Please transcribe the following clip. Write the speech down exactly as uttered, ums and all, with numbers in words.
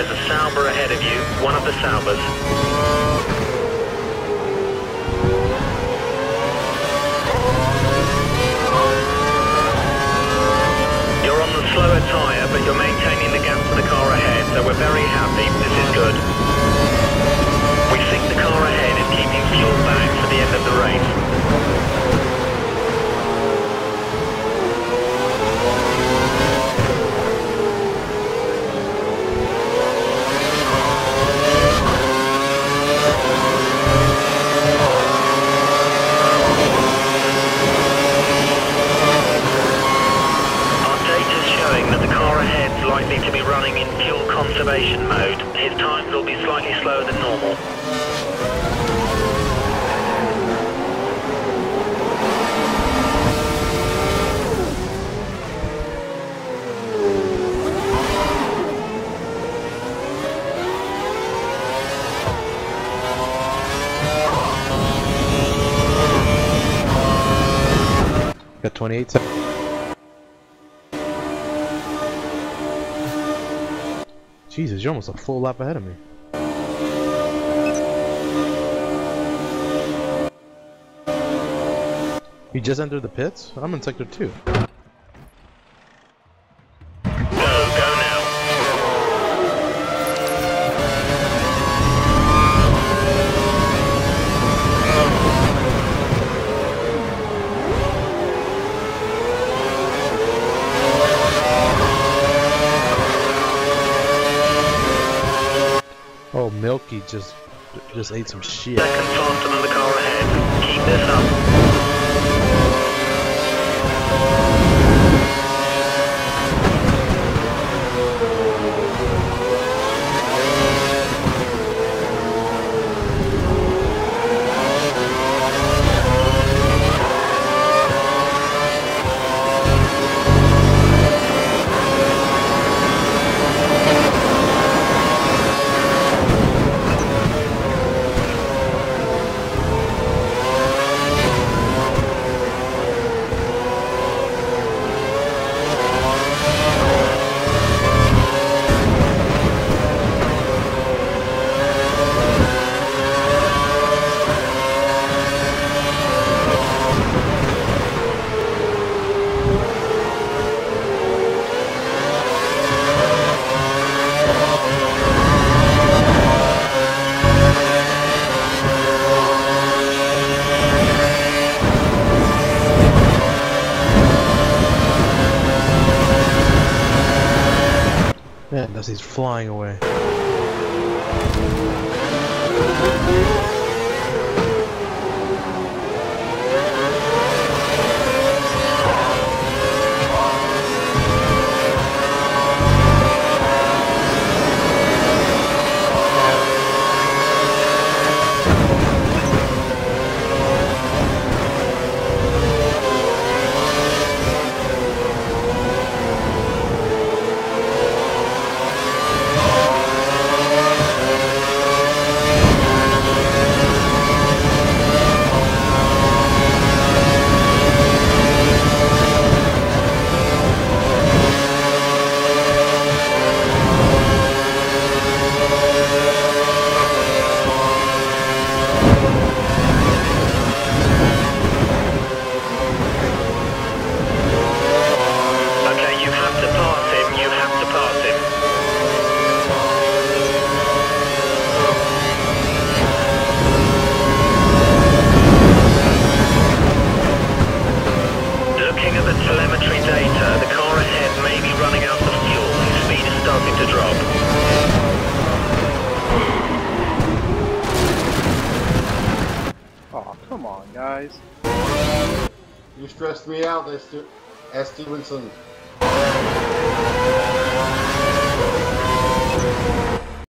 There's a Sauber ahead of you, one of the Saubers. You're on the slower tyre, but you're maintaining the gap to the car ahead, so we're very happy. This is good. We think the car ahead is keeping fuel back for the end of the race. Likely to be running in fuel conservation mode. His times will be slightly slower than normal. Got twenty-eight seconds. Jesus, you're almost a full lap ahead of me. You just entered the pits? I'm in sector two. Go, go now. Oh, Milky just just ate some shit. Second faster than the car ahead. Keep this up. Man, as he's flying away. Come on, guys. You stressed me out, S. Stevenson.